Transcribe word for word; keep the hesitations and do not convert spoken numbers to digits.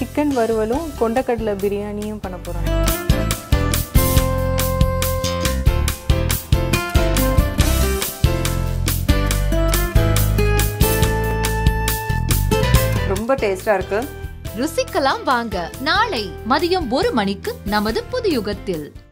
Chicken வறுவலும் கொண்டக்கடலை பிரியாணியும் பண்ண போகிறோம். ரொம்ப டேஸ்டா இருக்கு. ருசிக்கலாம் வாங்க நாளை மதியம் ஒரு மணிக்கு நமது புதுயுகத்தில்.